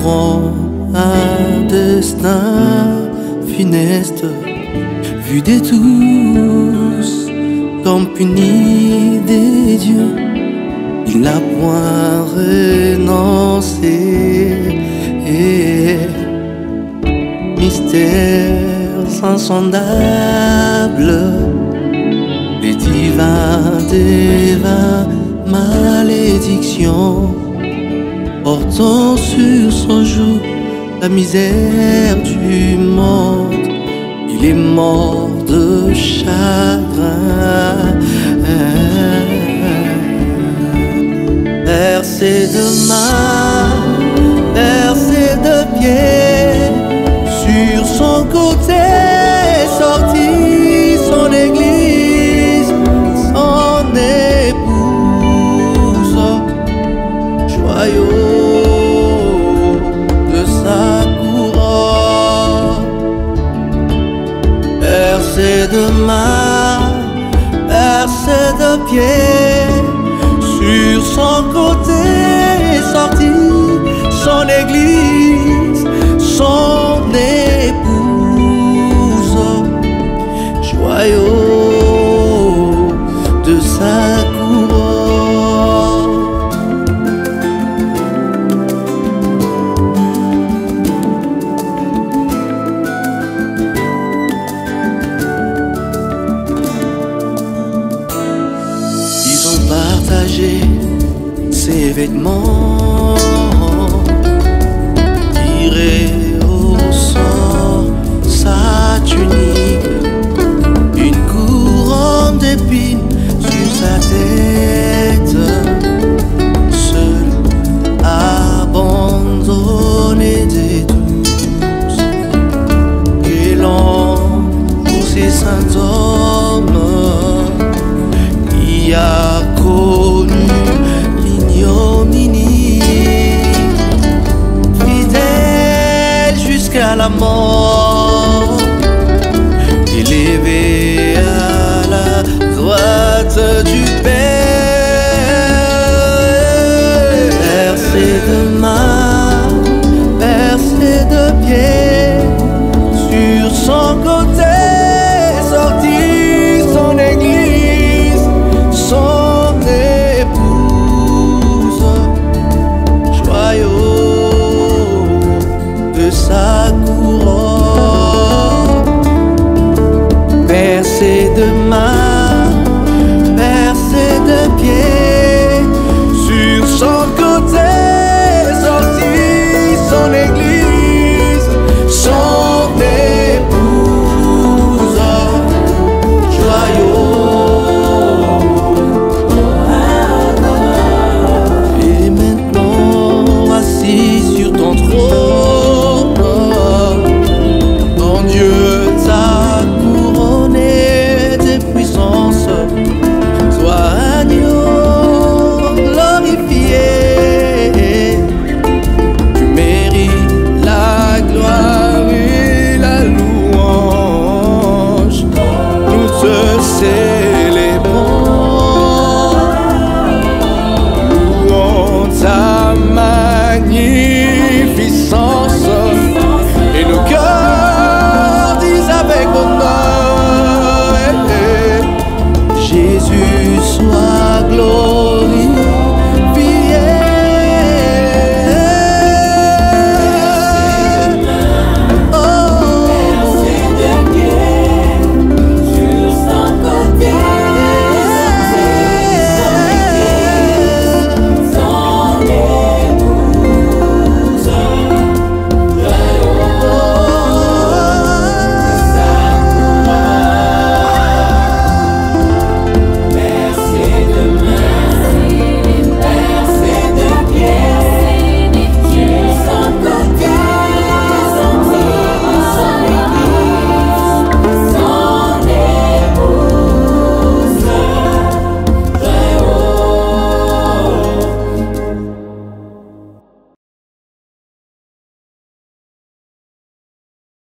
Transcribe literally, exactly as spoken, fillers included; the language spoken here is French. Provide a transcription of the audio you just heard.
enfant, un destin funeste, vu de tous comme puni des dieux. Il n'a point renoncé. Mystères insondables, les divins divins malédictions, portant sur son joug la misère du monde. Il est mort de chagrin, percé de main, percé de pied, sur son côté sorti son église, son épouse, joyau de sa couronne. Percé de main, percé de pied, sur son côté sorti son église, son épouse, joyau de sa couronne. Ils ont partagé ses vêtements, tiré au sort sa tunique, une couronne d'épines sur sa tête, seul, abandonné des tous, et l'on pour ses saints hommes.